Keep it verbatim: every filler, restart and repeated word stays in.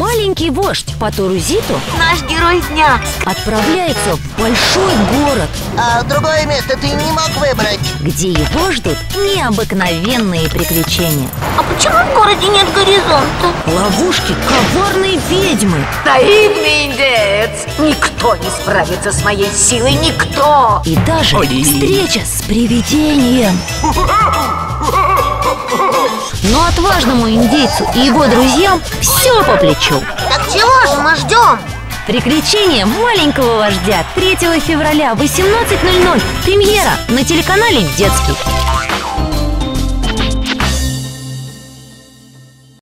Маленький вождь Паторузиту, наш герой дня, отправляется в большой город. А другое место ты не мог выбрать? Где его ждут необыкновенные приключения. А почему в городе нет горизонта? Ловушки коварной ведьмы. Наивный индеец! Никто не справится с моей силой, никто! И даже Ой. встреча с привидением. Но отважному индейцу и его друзьям все по плечу. Так чего же мы ждем? Приключения маленького вождя третьего февраля, восемнадцать ноль ноль. Премьера на телеканале «Детский».